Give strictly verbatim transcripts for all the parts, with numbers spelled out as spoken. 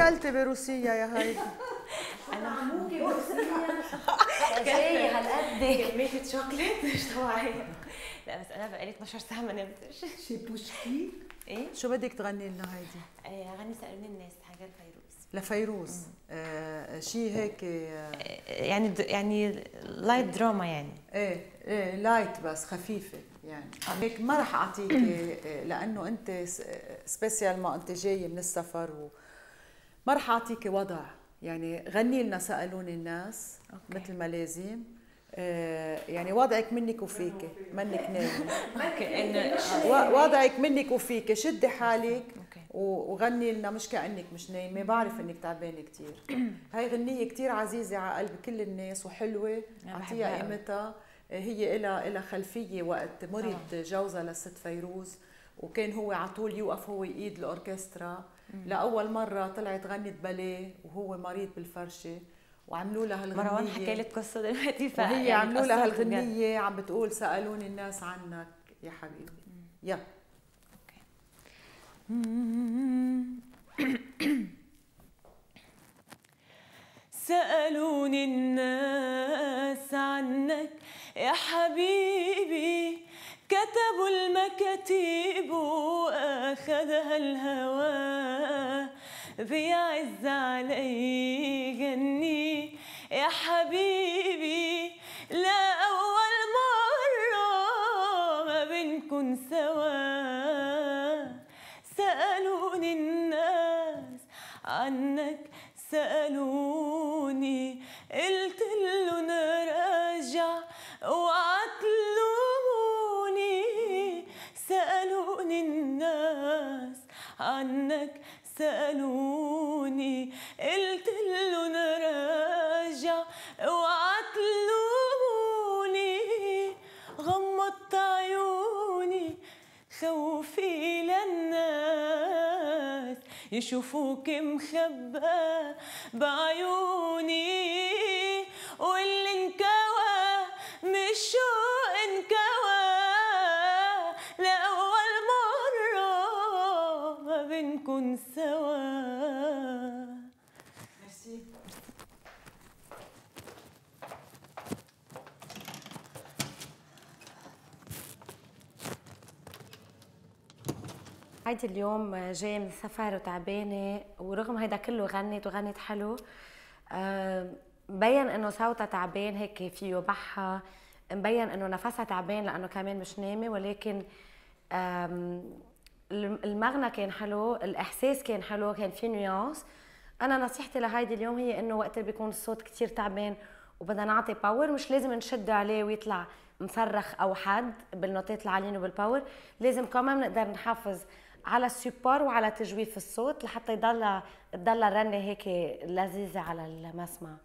اكلتي بروسيا يا هيدي؟ انا عموكي بروسيا جايه هالقد كمية شوكليت مش طبيعية. لا بس انا بقالي اتناشر ساعة ما نمتش. شي بوشكي. ايه؟ شو بدك تغني لنا هيدي؟ آه، غني سألوني الناس حاجة لفيروز. لفيروز. آه شيء هيك آه يعني د... يعني لايت دراما يعني. ايه ايه لايت بس خفيفه يعني. هيك ما رح اعطيك لانه انت سبيسيال، ما انت جاي من السفر و ما رح اعطيك وضع يعني. غني لنا سالوني الناس أوكي. مثل ما لازم. آه يعني وضعك منك وفيك، منك نايمه. وضعك منك وفيك، شدي حالك وغني لنا مش كأنك مش نايمه. بعرف انك تعبانه كثير. هاي غنيه كثير عزيزه على قلب كل الناس وحلوه، اعطيها قيمتها. هي إلها إلها خلفيه وقت مرض جوزها للست فيروز، وكان هو على طول يوقف هو يقيد الاوركسترا. لاول مره طلعت غنت باليه وهو مريض بالفرشه، وعملوا لها هالغنيه. مروان حكى لي القصه دلوقتي، وهي يعني عملوا لها هالغنيه عم بتقول سالوني الناس عنك يا حبيبي. يلا سألوني الناس عنك يا حبيبي، كتبوا المكاتيب وأخذها الهوى، بيعز علي جني يا حبيبي، لا أول مرة ما بنكون سوا. سألوني الناس عنك سألوني، قلت لهم راجع وعتلوني. سألوني الناس عنك سألوني، قلت لهم راجع وعتلوني. غمضت عيوني خوفي للناس يشوفوك مخبى بعيوني، واللي انكوى مش شوق انكوى، لأول مرة ما بنكون سوا. ميرسي. هيدي اليوم جايه من السفر وتعبانه، ورغم هيدا كله غنت وغنت حلو. مبين انه صوتها تعبان هيك فيه بحة، مبين انه نفسها تعبان لانه كمان مش نايمه، ولكن المغنى كان حلو، الاحساس كان حلو، كان في نيانس. انا نصيحتي لهيدي اليوم هي انه وقت اللي بيكون الصوت كثير تعبان وبدنا نعطي باور، مش لازم نشد عليه ويطلع مصرخ او حد بالنوتات العاليين وبالباور، لازم كمان نقدر نحافظ على السوبر وعلى تجويف الصوت لحتى يضل تضل الرنه هيك لذيذه على المسمع.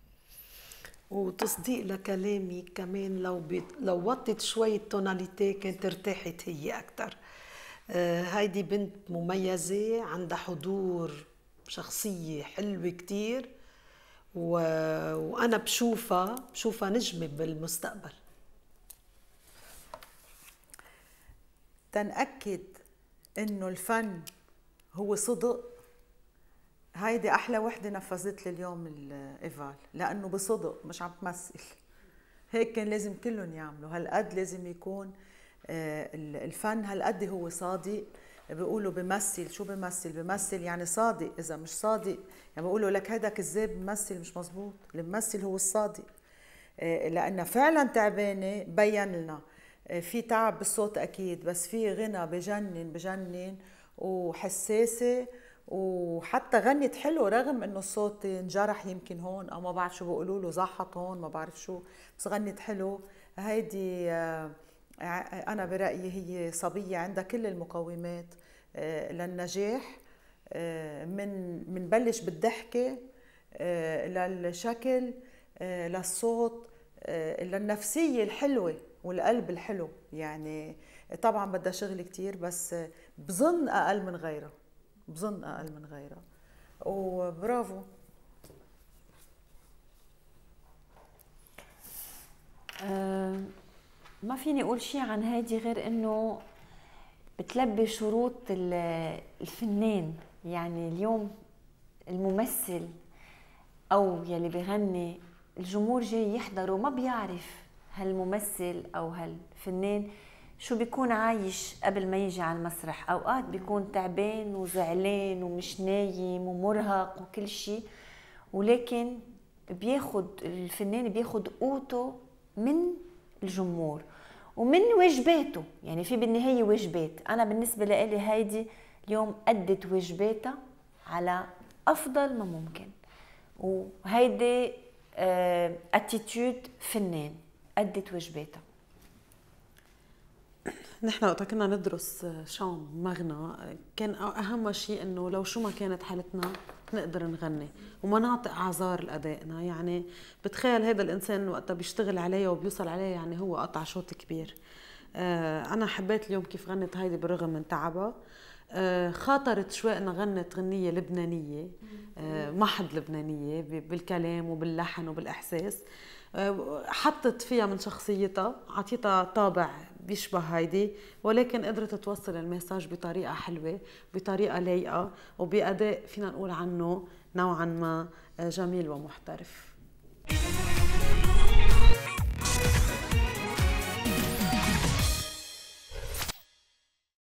وتصديق لكلامي كمان، لو بيت لو وطت شوي التوناليتي كانت ارتاحت هي اكثر. آه هيدي بنت مميزه، عندها حضور، شخصيه حلوه كثير، و... وانا بشوفها بشوفها نجمه بالمستقبل. تنأكد انه الفن هو صدق، هيدي احلى وحده نفذت لي اليوم الايفال، لانه بصدق مش عم تمثل. هيك كان لازم كلهم يعملوا، هالقد لازم يكون الفن هالقد هو صادق. بيقولوا بمثل، شو بمثل؟ بمثل يعني صادق، اذا مش صادق يعني بيقولوا لك هذا كذاب بمثل مش مزبوط. اللي بمثل هو الصادق، لانها فعلا تعبانه. بين لنا في تعب بالصوت اكيد، بس في غنى بجنن بجنن وحساسه، وحتى غنت حلو رغم انه الصوت انجرح يمكن هون، او ما بعرف شو بيقولوا له، زحط هون ما بعرف شو، بس غنت حلو. هيدي انا برايي هي صبيه عندها كل المقومات للنجاح، من منبلش بالضحكه للشكل للصوت للنفسيه الحلوه والقلب الحلو. يعني طبعا بدها شغل كتير، بس بظن اقل من غيرها، بظن اقل من غيرها، وبرافو. أه ما فيني اقول شيء عن هيدي غير انه بتلبي شروط الفنان. يعني اليوم الممثل او يلي بغني الجمهور جاي يحضره ما بيعرف هالممثل او هالفنان شو بيكون عايش قبل ما يجي على المسرح. اوقات بيكون تعبان وزعلان ومش نايم ومرهق وكل شيء، ولكن بياخد الفنان بياخد قوته من الجمهور ومن واجباته. يعني في بالنهاية واجبات. أنا بالنسبة لي هايدي اليوم أدت واجباتها على أفضل ما ممكن، وهيدي اتيتيود فنان أدت واجباتها. نحن وقت كنا ندرس شان مغنى كان أهم شيء إنه لو شو ما كانت حالتنا نقدر نغني وما نعطي أعذار لأدائنا. يعني بتخيل هذا الإنسان وقتها بيشتغل عليه وبيوصل عليه يعني هو قطع شوط كبير. أنا حبيت اليوم كيف غنت هيدي بالرغم من تعبها. خاطرت شوي أنها غنت غنية لبنانية محض لبنانية بالكلام وباللحن وبالإحساس، حطت فيها من شخصيتها، عطيتها طابع بيشبه هيدي، ولكن قدرت توصل المساج بطريقة حلوة بطريقة لايقة وبأداء فينا نقول عنه نوعا ما جميل ومحترف.